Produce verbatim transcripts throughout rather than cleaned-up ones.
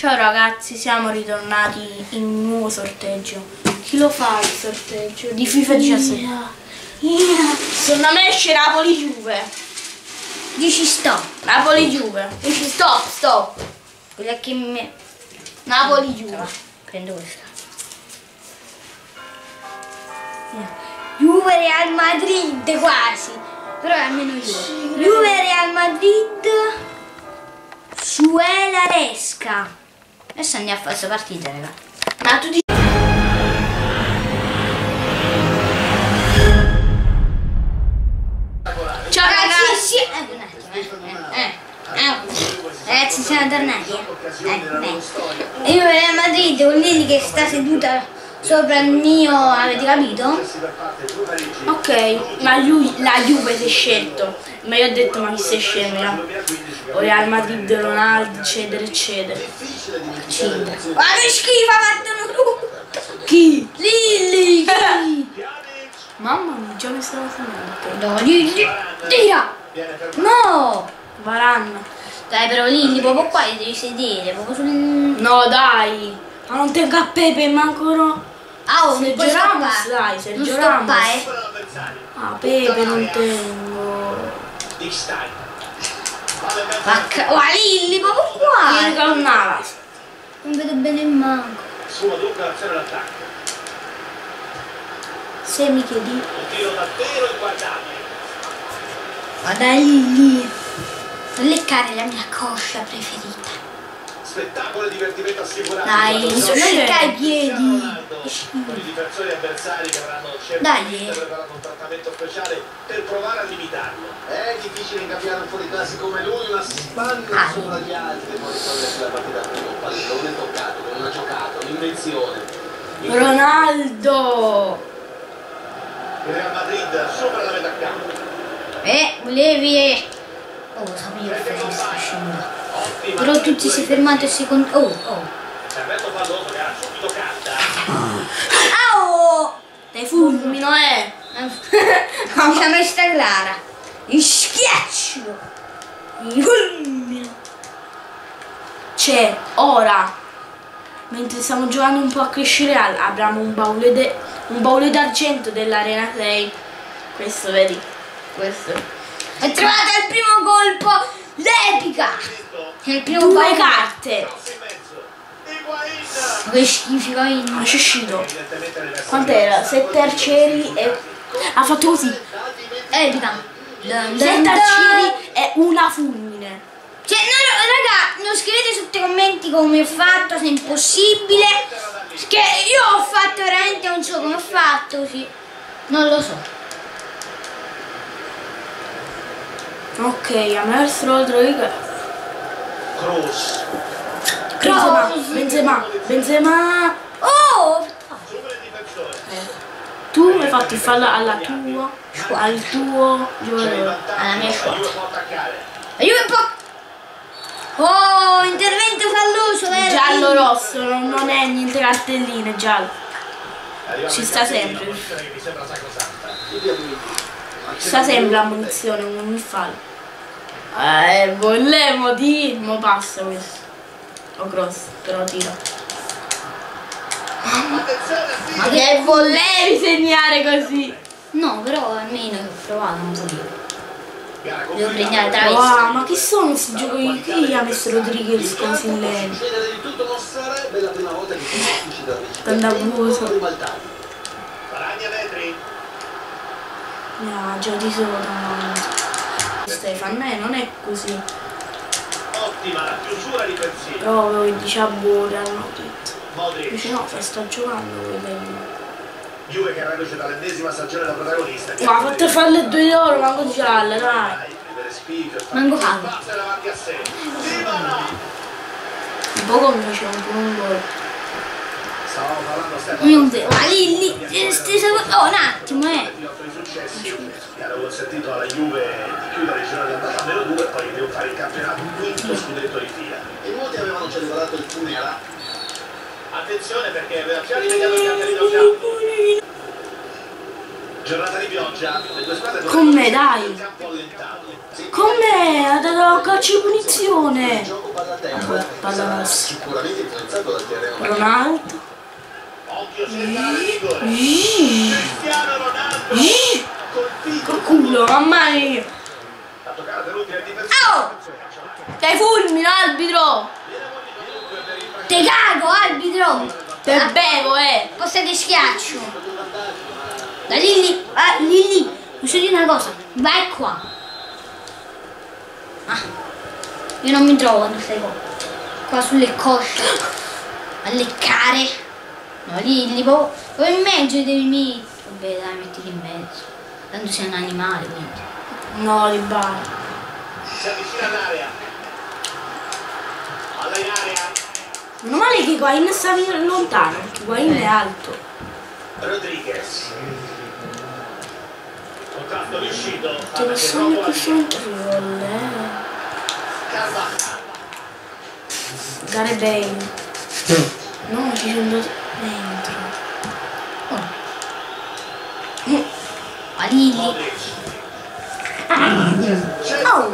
Ciao ragazzi, siamo ritornati in un nuovo sorteggio. Chi lo fa il sorteggio? Di FIFA diciassette. Yeah. Yeah. Secondo me esce Napoli-Juve. Dici stop. Napoli-Juve. Dici stop, stop. Quella che me... Napoli-Juve. Prendo questa. Yeah. Juve Real Madrid quasi. Però è almeno io. Sì, Juve Real Madrid. Suela Resca. Adesso andiamo a fare questa partita, raga. Ma tu dici... Ciao ragazzi! Eh, un attimo, eh. Eh, eh. Ragazzi, siamo tornati. Eh, eh. Io Real Madrid con Lily che sta seduta sopra il mio, avete capito? Ok, ma lui, la Juve si è scelto. Ma io ho detto, ma chi si è scemo? O Real Madrid, Ronaldo, eccetera, eccetera. cinque. Ma che schifo ha fatto tu! Chi? Lily! Chi? Mamma mia, già mi stavo segnando. No, Lily! Tira! No! Varanno. Dai, però Lily, proprio qua devi sedere, proprio sul... No, dai! Ma non tengo a Pepe, ma ancora... Ah, oh, Sergio Ramos, dai, Sergio Ramos. Eh. Ah, Pepe non tengo. Vacca, oh, Lily, proprio qua! Vieni con Navas. Non vedo bene il manco. Sua doppia azione d'attacco. Se mi chiedi. Un tiro davvero inguardabile. Ma dai Lily! Non leccare la mia coscia preferita. Spettacolo e divertimento assicurato. Dai, mi sono leccare i piedi. Con i difensori avversari che avranno certamente preparato un trattamento speciale per provare a limitarlo. È difficile ingabbiare un fuoriclasse come lui, una spanna ah, sopra gli altri, poi risolversi la partita con un pallone toccato, con una giocata, un'invenzione. Ronaldo! Il Real Madrid sopra la metà campo. Eh, volevi... Oh, sapevo che sta scendendo. Però tutti si fermati a secondo... Oh, oh. Servetto palloso che era subito carta. Ah, oh! Dai fulmino, eh! Non c'è mai sta clara. Il schiaccio! Il fulmino! C'è, ora, mentre stiamo giocando un po' a crescere, apriamo un baule, de, un baule d'argento dell'Arena sei. Questo, vedi? Questo. È trovato il primo colpo! L'epica! È il primo Due colpo. carte! Ma che schifo, vai! Ma c'è uscito. Quant'era? Sette arcieri e... ha fatto così. Epica! Dun, dun, Sette dun. arcieri e una fulmine. Cioè, no, raga, non scrivete sotto i commenti come ho fatto, se è impossibile. Che io ho fatto veramente, non so come ho fatto, sì. Non lo so. Ok, a me il oltre di che? Cross. Benzema, Benzema, Benzema. Oh! Eh. Tu mi hai fatto il fallo alla tua, al tuo giocatore. Alla mia squadra. Aiuto! Oh, intervento falloso, vero? Giallo rosso, non, non è niente cartelline, giallo. Ci sta sempre. Ci sta sempre la munizione, non mi fallo. Eh, volevo di... mo passa questo. O cross, però tira. Ma che volevi segnare così? No, però almeno che ho provato, non so dire. Devo prendere tra wow, ma chi sono questi giochi? Chi ha messo Rodriguez così in lei? Tanta abuso. No, gioco di sopra. Stefan, eh, non è così. Ottima la chiusura difensiva. Però avevo il diciassette hanno detto. Dice no, sta giocando quello. Juve che era invece dall'ennesima stagione da protagonista. Ma ha fatto farle due di oro, manco gialla, dai. Manco caldo. Un po' come faceva un po' un gol. Stavamo parlando Stefano. Ma lì, lì, stessa cosa. Oh, un attimo, eh. Che hanno consentito alla Juve di chiudere il giro di andata a meno due e poi di fare il campionato, un quinto scudetto di fila. E molti avevano celebrato il funerale. Attenzione perché aveva già rimediato il cartellino giallo. Giornata di pioggia, le due squadre Con me, dai. il campo allentato. Con me, ha dato la calcio di punizione. Gioco palla a terra, Palla sarà nostra. sicuramente influenzato dal terreno. Ronaldo. Occhio senza rigore. Mm. Cristiano Ronaldo. Mm. Colpito. Col culo, mamma mia. A toccare dell'ultima difesa. Oh! Che fulmine, arbitro. Te cago, arbitro! Te bevo, eh. Posta di schiaccio! Da Lilli! Ah, Lilli! Posso dire una cosa? Vai qua! Ah! Io non mi trovo quando stai qua. Qua sulle cosce. A leccare. No, Lilli, poi poi in mezzo devi mettere. Vabbè, dai, mettili in mezzo. Tanto sei un animale, quindi. No, li bar. Si avvicina all'area. Palla in area. Meno male che Higuain sta lontano, perché Higuain è alto. Rodriguez. Contrasto riuscito. Te lo sogno questo intriole. Carvajal. Gare Bale. No, ci sono dentro. Oh. A Lilli. Modric. Oh!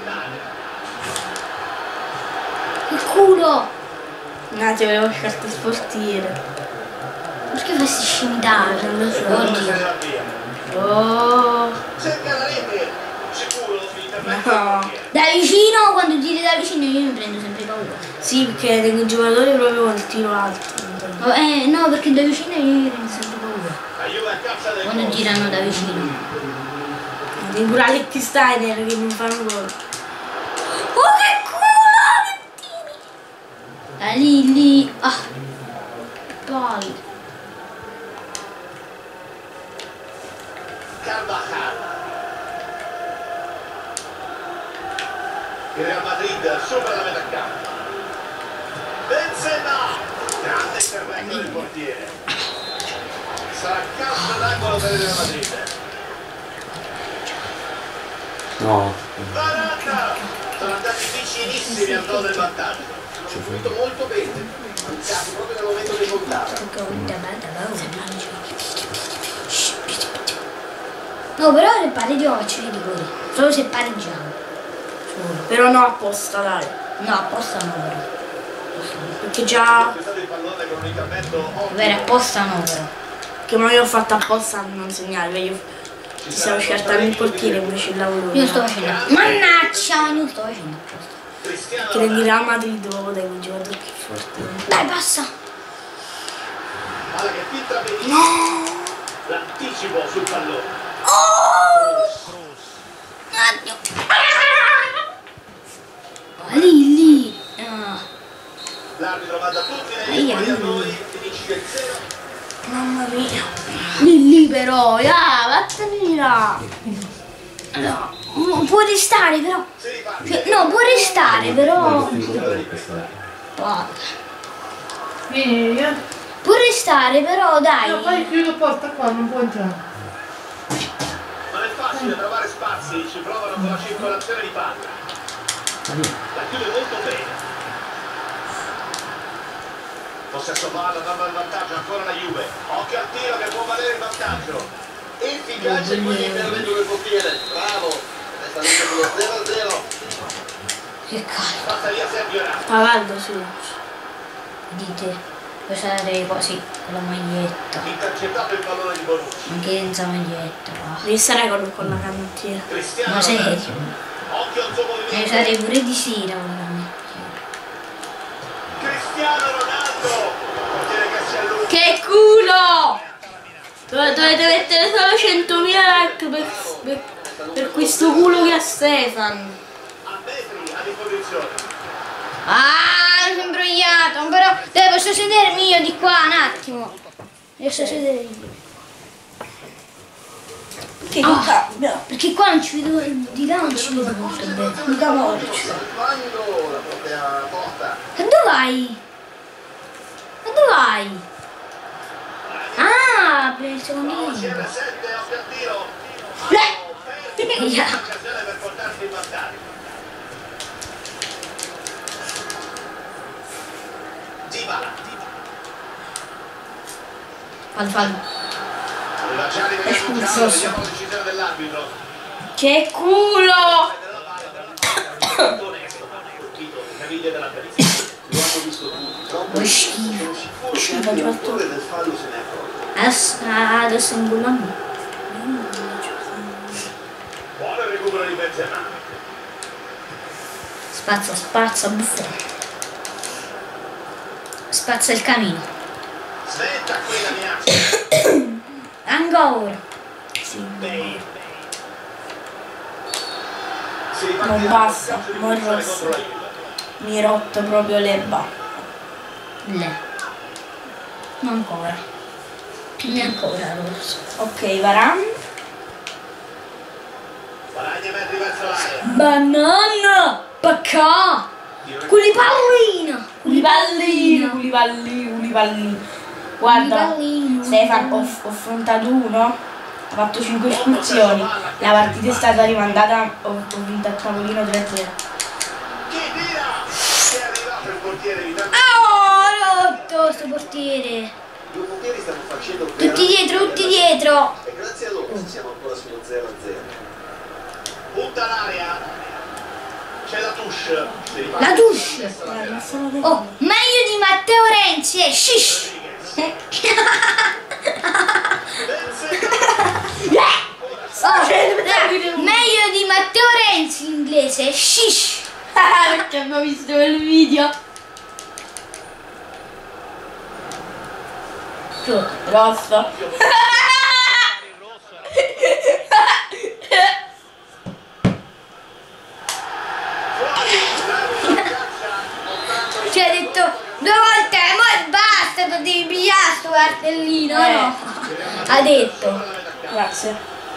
Che culo! Un attimo, avevo scelto sportiere. Perché fai sti scimitari? Non lo so. Oddio. Oh! Cerca la rete. Sicuro l'intervento. No. Da vicino, quando tiri da vicino io mi prendo sempre paura. Sì, perché tengo i giocatori proprio con il tiro alto. Oh, eh, no, perché da vicino io mi prendo sempre paura. La Juve a caccia del Quando gol. girano da vicino. Dei Buraletti Steiner che non fanno gol. Oh, che culo! Da lì, lì. Ah. Poi. Carvajal. Il Real Madrid sopra la metà campo. Benzema. Grande intervento del portiere. Sarà calcio d'angolo per il Real Madrid. No. Varanda. Sono andati vicinissimi al gol del vantaggio. Hanno subito molto bene. Mancato proprio nel momento che contava. No, però se pareggiamo faccio i rigori. Solo se pareggiamo. Solo. Però no apposta, dai. No, apposta no però. Perché già. Acquistato il pallone con un intervento ottimo. Vero, apposta no però. Che ma io ho fatto apposta a non segnare. Io ci stavo scertando il portiere invece il lavoro. Io sto facendo. Mannaggia, ma io sto facendo apposta. Cristiano Che nel Real Madrid dopo dai quei giocatori più forti. Dai, passa! Palla che filtra benissimo. No! L'anticipo sul pallone. Oh! Addio. Oh, lì, lì. Ah. L'arbitro va da tutti Aia, negli fuori a aia. noi, finisce il zero. Mamma mia. Lì lì però, ah, vattene là. No, mm, può restare però. Si riparte. Cioè, no, può restare però. Guarda. Vieni, via. Può restare però, dai. No, poi chiudo porta qua, non può entrare. Non è facile trovare spazi, ci provano con la circolazione di palla. La chiude molto bene. Possesso palla, dando il vantaggio ancora la Juve. Occhio al tiro che può valere il vantaggio. Efficace quindi intervento del portiere. Bravo. Resta lì sullo zero a zero. Che cazzo. Passa via Sergio Ramos. Pavaldo su. Dite. Puoi stare quasi con la maglietta. Intercettato il pallone di Bonucci. Anche senza maglietta. Va. Devi stare con, con la canottiera. Cristiano Ma serio? Ronaldo. Occhio al suo Devi movimento. stare pure di sera con la maglietta. Cristiano Ronaldo. Portiere che si allunga. Che culo! Dove- Dovete mettere solo centomila like per, per, per questo culo che ha Stefan. A metri a disposizione. Ah, mi sono imbrogliato, però dove posso sedermi io di qua un attimo. Riesco a sedere io. Che Ah. cambia? Perché qua non ci vedo, di là non ci vedo molto bene. Mica molto. Quando la propria porta. E dove vai? E dove vai? Ah, per il secondo C tempo. R sette, occhio al tiro. Eh. Perdi l'occasione per portarsi in vantaggio. Dybala. Fallo, fallo. Espulso. Che culo! Che schifo. Schifo, ti ho fatto. Adesso, adesso ingullando. Buon recupero di Benzema. Spazza, spazza, buffone. Spazza il camino. Svetta quella minaccia. Ancora. Sì. Beh. Non basta, non rosso. Mi rotto proprio l'erba. Le. Non ancora. Ne ancora rosso. Ok, Varane. Varane metri verso l'area. Banana! Pacca! Culipallino! Culipallino, culipallino, culipallino. Guarda, Culipallino. Stefan, ho, ho affrontato uno, ha fatto cinque espulsioni, la partita è stata rimandata, ho, ho vinto a tavolino tre a zero. Chi tira? Che è arrivato il portiere di tanto. Oh, rotto sto portiere! I due portieri stanno facendo Tutti dietro, tutti dietro! e grazie a loro siamo ancora sullo zero a zero. Punta l'area. C'è la touche. La touche! Guarda, sono Oh, meglio di Matteo Renzi e shish! Oh, eh, meglio di Matteo Renzi in inglese, shish! perché abbiamo visto quel video. Rosso. Ci ha detto due volte, ma basta, tu devi pigliare sto cartellino, Eh. no? Ha detto. Grazie.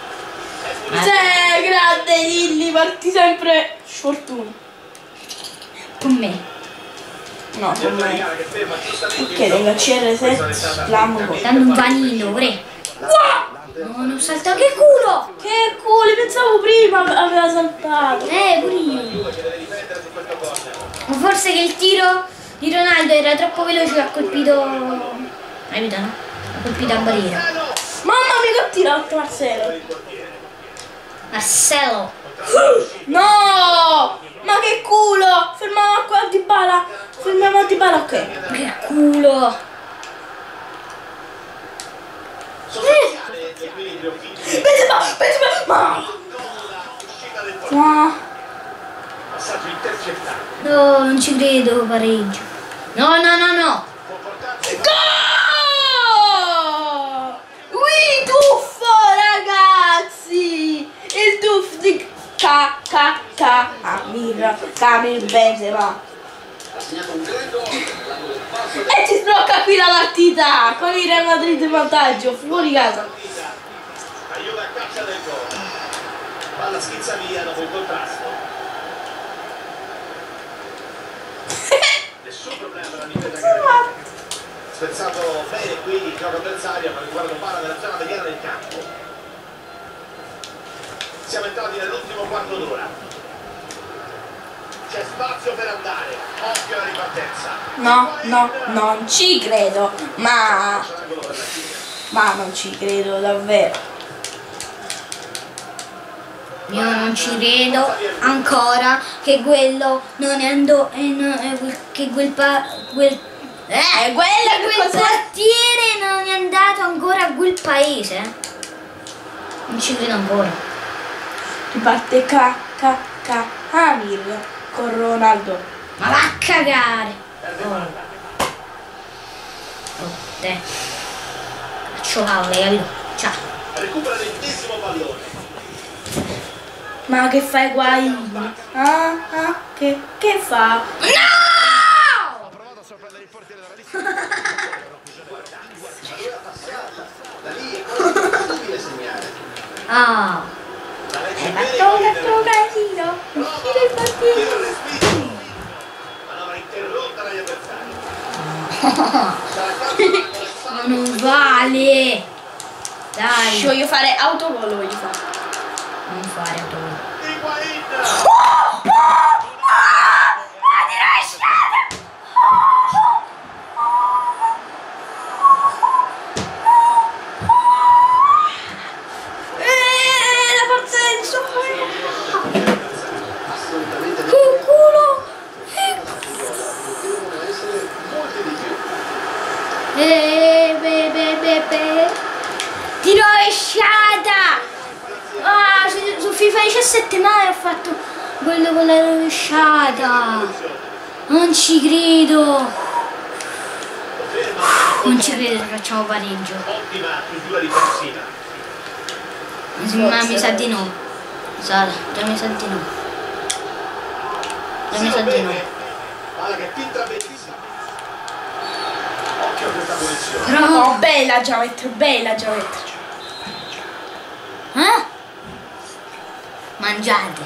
Sei grande Lilli, parti sempre sfortuna. Con me. No, con me. Perché nella C R sette l'amo. Dammi un panino, pre. No, non salta che culo! Che culo, pensavo prima aveva saltato. Eh, pure io. Ma forse che il tiro di Ronaldo era troppo veloce e ha colpito. Aiuta, no? Ha colpito a barriera. Mamma mia che tirato Marcelo. Marcelo! No! Ma che culo! Fermiamo qua di bala. Fermiamo di bala, ok. Che culo! Benzema, Benzema, ma. Ma. Passaggio intercettato. No, non ci credo, pareggio. No, no, no, no! Gol! Ui, tuffo, ragazzi! Il tuffo di K K K Amir Kamil Benzema. Ha segnato un gran gol. E ci sblocca qui la partita con il Real Madrid in vantaggio, fuori casa. Aiuta a caccia del gol. Palla schizza via dopo il contrasto. Nessun problema per la difesa che spezzato bene qui il gioco avversario, ma riguardo palla nella zona mediana del campo. Siamo entrati nell'ultimo quarto d'ora. C'è spazio per andare. Occhio alla ripartenza. No, no, non ci credo, ma, ma non ci credo davvero. Io non ci credo ancora che quello non è andato. Eh, no, eh, quel- che quel pa. quel. Eh, quella che quel cos'è? portiere non è andato ancora a quel paese. Non ci credo ancora. Riparte K K K Amir con Ronaldo. Ma va a cagare! Oh, te. Faccio palle, capito? Ciao. Recupera l'ennesimo pallone. Ma che fai qua? Igli? Ah, ah, che, che fa? No! Provato a sorprendere il portiere dalla passata. Da lì è quasi impossibile segnare. Ah, La legge hai bene fatto con un il altro casino. Uscire il partito. tiro respinto. Manovra interrotta dagli avversari. Sarà calcio. Ma non vale. Dai, Ci voglio fare autogol, voglio fare. non fare autogol. Higuain. E be, be, be, be. Di rovesciata! Ah, su, su FIFA diciassette mai ho fatto quello con la rovesciata. Non ci credo. Non ci credo, facciamo pareggio. Ottima chiusura difensiva. Ma mi sa di no. Sara, già mi sa di no. Già mi sa di no. Palla che filtra benissimo. Occhio a questa posizione. Però. No, bella Giavetto, bella Giavetto. Eh? Mangiate.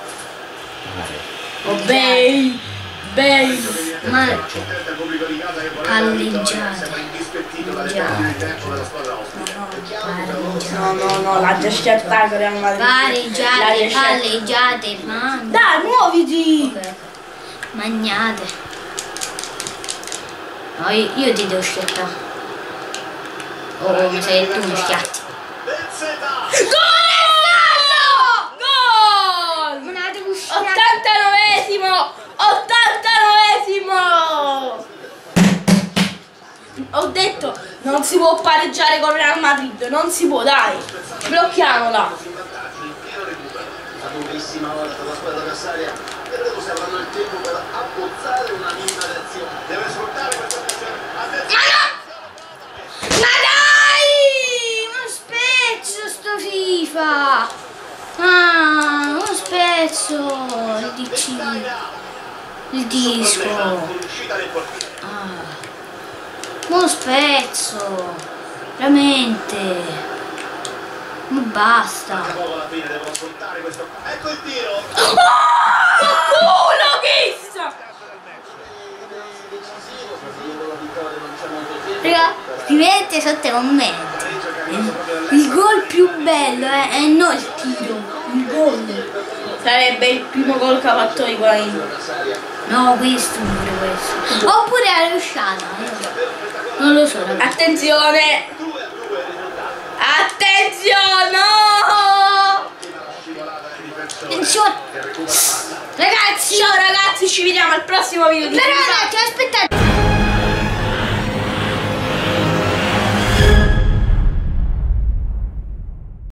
Oh, bei, bei. Ma Contenta il pubblico di casa che voleva la palleggiate. vittoria, sembra indispettito dalle perdite di tempo della squadra ospite. È chiaro che per loro No, no, no, l'ha già schiattato Real Madrid. L'ha pareggiate, già schiattato. palleggiate, man. Dai, muoviti! Magnate. No, io, io ti devo schiattare. Oh, mi sei tu mi schiatti. Benzema! Gol! Ma la devo schiattare. ottantanovesimo! ottantanovesimo! Ho detto, non si può pareggiare con Real Madrid, non si può, dai! Blocchiamola! In vantaggio, in pieno recupero. La durissima ora per la squadra avversaria. Vedremo se avranno il tempo per abbozzare una minima reazione. Deve sfruttare questa occasione. Attenzione! Ma dai! Ma spezzo sto FIFA! Ah, uno spezzo! Il D C! Il disco! Uscita del portiere. Ah, uno spezzo! Veramente! Ma basta! Poco alla fine devono sfruttare questo. Ecco il tiro! Oh! Culo chissà! Decisivo, se la vittoria non c'è molto tempo. Raga, scrivete sotto i commenti! Il gol più bello è, è non il tiro, il gol! Sarebbe il primo gol che ha fatto Higuain. No, questo pure questo. Oppure la rovesciata. Non lo so, ragazzi. Attenzione! Attenzione! No! Attenzione! Ragazzi! Ciao ragazzi, ci vediamo al prossimo video di Però FIFA. ragazzi, aspettate!